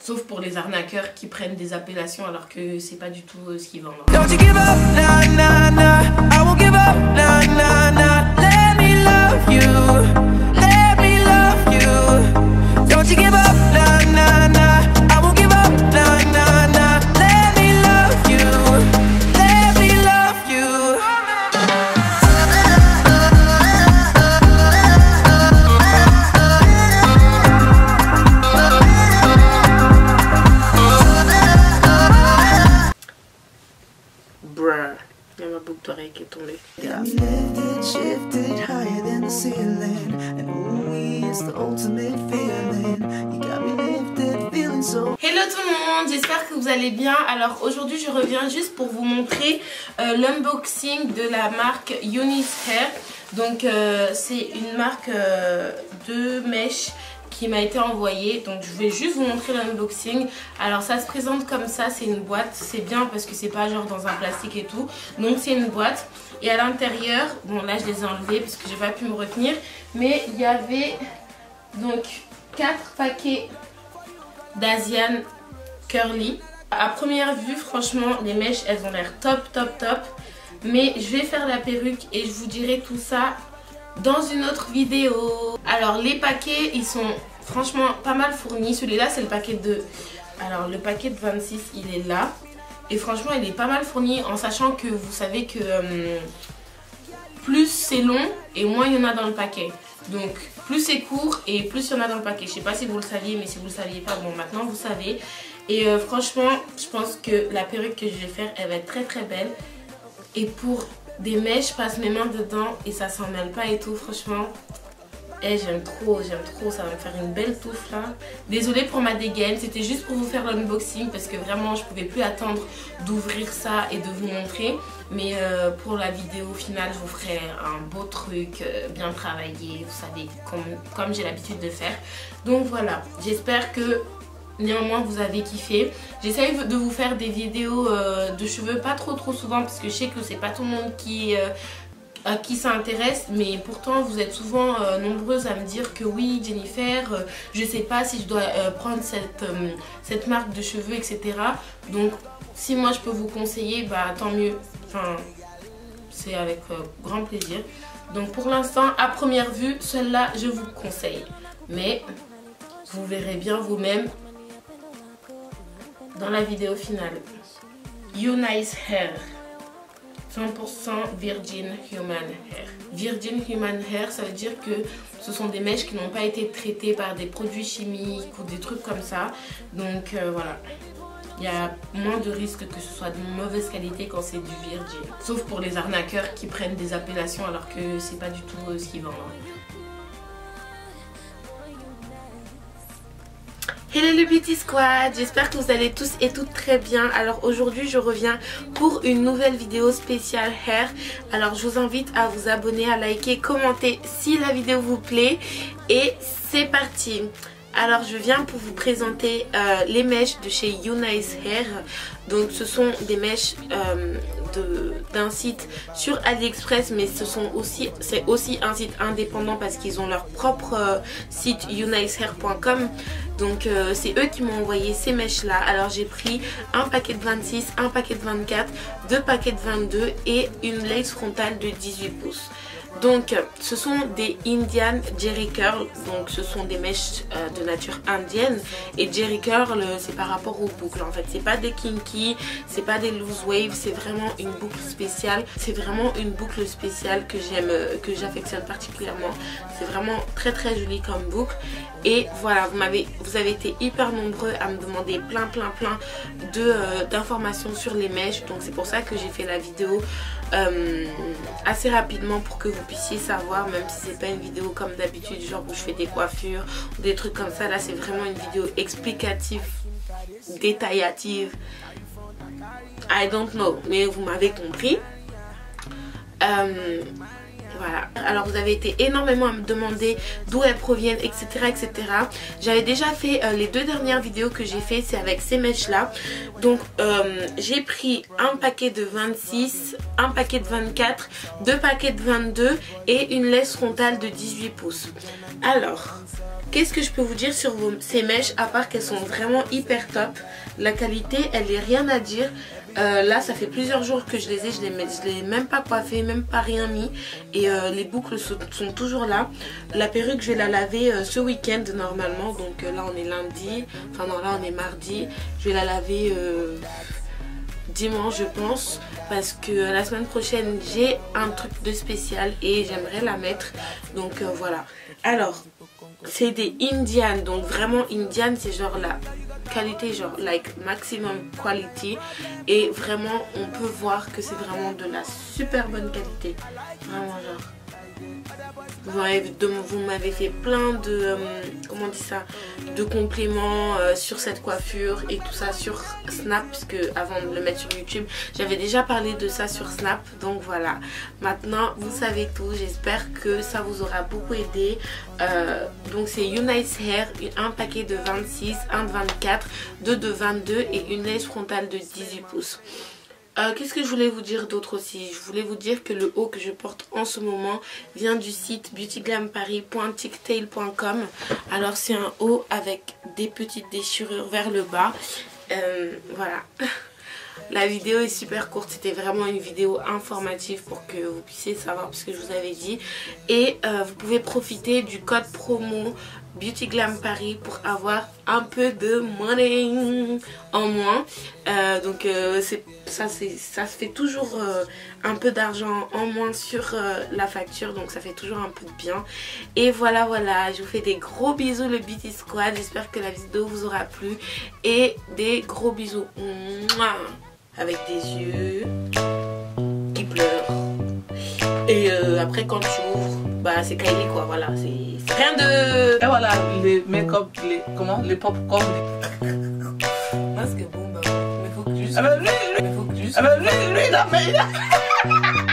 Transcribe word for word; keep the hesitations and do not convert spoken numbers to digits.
Sauf pour les arnaqueurs qui prennent des appellations alors que c'est pas du tout euh, ce qu'ils vendent. Don't you give up, nah, nah, nah. I won't give up, nah, nah, nah. Let me love you, let me love you. Don't you give up, nah, nah, nah. I won't give up, nah, nah, nah. Let me love you, let me love you. Bruh, il y a ma boucle d'oreille qui est tombée. Got me lifted, shifted higher than the ceiling. And ooh, it's the ultimate feeling. You got me lifted, feeling so. Hello tout le monde, j'espère que vous allez bien. Alors aujourd'hui je reviens juste pour vous montrer euh, l'unboxing de la marque Eunice Hair. Donc euh, c'est une marque euh, de mèches qui m'a été envoyée, donc je vais juste vous montrer l'unboxing. Alors ça se présente comme ça, c'est une boîte, c'est bien parce que c'est pas genre dans un plastique et tout, donc c'est une boîte. Et à l'intérieur, bon là je les ai enlevés parce que j'ai pas pu me retenir, mais il y avait donc quatre paquets d'Asian Curly. À première vue, franchement les mèches elles ont l'air top top top, mais je vais faire la perruque et je vous dirai tout ça dans une autre vidéo. Alors les paquets ils sont franchement pas mal fournis. Celui-là c'est le paquet de... Alors le paquet de vingt-six il est là. Et franchement il est pas mal fourni en sachant que vous savez que euh, plus c'est long et moins il y en a dans le paquet. Donc plus c'est court et plus il y en a dans le paquet. Je sais pas si vous le saviez, mais si vous le saviez pas, bon maintenant vous savez. Et euh, franchement je pense que la perruque que je vais faire elle va être très très belle. Et pour des mèches, je passe mes mains dedans et ça s'en mêle pas et tout, franchement. Eh, j'aime trop, j'aime trop, ça va me faire une belle touffe là. Désolée pour ma dégaine, c'était juste pour vous faire l'unboxing parce que vraiment je pouvais plus attendre d'ouvrir ça et de vous montrer. Mais euh, pour la vidéo finale, je vous ferai un beau truc euh, bien travaillé, vous savez, comme, comme j'ai l'habitude de faire. Donc voilà, j'espère que néanmoins vous avez kiffé. J'essaye de vous faire des vidéos euh, de cheveux pas trop trop souvent parce que je sais que c'est pas tout le monde qui, euh, à qui ça intéresse, mais pourtant vous êtes souvent euh, nombreuses à me dire que oui Jennifer, euh, je sais pas si je dois euh, prendre cette, euh, cette marque de cheveux, etc. Donc si moi je peux vous conseiller, bah tant mieux, enfin c'est avec euh, grand plaisir. Donc pour l'instant à première vue celle-là je vous conseille, mais vous verrez bien vous-même dans la vidéo finale. Eunice Hair, cent pour cent Virgin Human Hair. Virgin Human Hair, ça veut dire que ce sont des mèches qui n'ont pas été traitées par des produits chimiques ou des trucs comme ça. Donc euh, voilà, il y a moins de risques que ce soit de mauvaise qualité quand c'est du virgin. Sauf pour les arnaqueurs qui prennent des appellations alors que c'est pas du tout euh, ce qu'ils vendent. Hello le Beauty Squad, j'espère que vous allez tous et toutes très bien. Alors aujourd'hui je reviens pour une nouvelle vidéo spéciale hair. Alors je vous invite à vous abonner, à liker, commenter si la vidéo vous plaît. Et c'est parti. Alors je viens pour vous présenter euh, les mèches de chez Eunice Hair. Donc ce sont des mèches euh, d'un site sur AliExpress, mais ce sont aussi c'est aussi un site indépendant parce qu'ils ont leur propre euh, site eunice hair point com. Donc euh, c'est eux qui m'ont envoyé ces mèches là. Alors j'ai pris un paquet de vingt-six, un paquet de vingt-quatre, deux paquets de vingt-deux et une lace frontale de dix-huit pouces. Donc ce sont des Indian Jerry Curl, donc ce sont des mèches euh, de nature indienne. Et Jerry Curl c'est par rapport aux boucles en fait, c'est pas des kinky, c'est pas des loose wave, c'est vraiment une boucle spéciale. C'est vraiment une boucle spéciale que j'aime, euh, que j'affectionne particulièrement. C'est vraiment très très joli comme boucle. Et voilà, vous m'avez, vous avez été hyper nombreux à me demander plein plein plein de euh, d'informations sur les mèches. Donc c'est pour ça que j'ai fait la vidéo euh, assez rapidement pour que vous puissiez savoir, même si c'est pas une vidéo comme d'habitude genre où je fais des coiffures ou des trucs comme ça. Là c'est vraiment une vidéo explicative, détaillative, I don't know, mais vous m'avez compris. euh, Voilà, alors vous avez été énormément à me demander d'où elles proviennent, etc, etc. J'avais déjà fait euh, les deux dernières vidéos que j'ai fait, c'est avec ces mèches là. Donc euh, j'ai pris un paquet de vingt-six, un paquet de vingt-quatre, deux paquets de vingt-deux et une laisse frontale de dix-huit pouces. Alors Qu'est-ce que je peux vous dire sur vos, ces mèches, à part qu'elles sont vraiment hyper top. La qualité, elle est rien à dire. Euh, là, ça fait plusieurs jours que je les ai, je les, je les ai même pas coiffées, même pas rien mis. Et euh, les boucles sont, sont toujours là. La perruque, je vais la laver euh, ce week-end normalement. Donc euh, là, on est lundi. Enfin non, là, on est mardi. Je vais la laver euh, dimanche, je pense. Parce que euh, la semaine prochaine, j'ai un truc de spécial et j'aimerais la mettre. Donc euh, voilà. Alors, c'est des Indian. Donc vraiment, Indian, c'est genre la qualité, genre like maximum quality. Et vraiment, on peut voir que c'est vraiment de la super bonne qualité. Vraiment, genre. Vous m'avez fait plein de, euh, comment on dit ça, de compliments euh, sur cette coiffure et tout ça sur Snap, puisque avant de le mettre sur YouTube, j'avais déjà parlé de ça sur Snap. Donc voilà, maintenant vous savez tout. J'espère que ça vous aura beaucoup aidé. Euh, donc c'est Unice Hair, un paquet de vingt-six, un de vingt-quatre, deux de vingt-deux et une laisse frontale de dix-huit pouces. Euh, Qu'est-ce que je voulais vous dire d'autre aussi? Je voulais vous dire que le haut que je porte en ce moment vient du site beauty glam paris point tictail point com. Alors c'est un haut avec des petites déchirures vers le bas. Euh, voilà. La vidéo est super courte, c'était vraiment une vidéo informative pour que vous puissiez savoir ce que je vous avais dit. Et euh, vous pouvez profiter du code promo Beauty Glam Paris pour avoir un peu de money en moins. Euh, donc euh, ça, ça se fait toujours euh, un peu d'argent en moins sur euh, la facture. Donc ça fait toujours un peu de bien. Et voilà, voilà, je vous fais des gros bisous le Beauty Squad. J'espère que la vidéo vous aura plu. Et des gros bisous. Mouah, avec des yeux qui pleurent. Et euh, après quand tu ouvres, bah c'est Kylie quoi, voilà, c'est rien de... Et voilà, les make-up, les, comment, les pop-corn. Parce que bon bah, mais faut que juste... Ah bah lui, lui, mais faut que juste... ah bah lui, lui, il a, mais il a...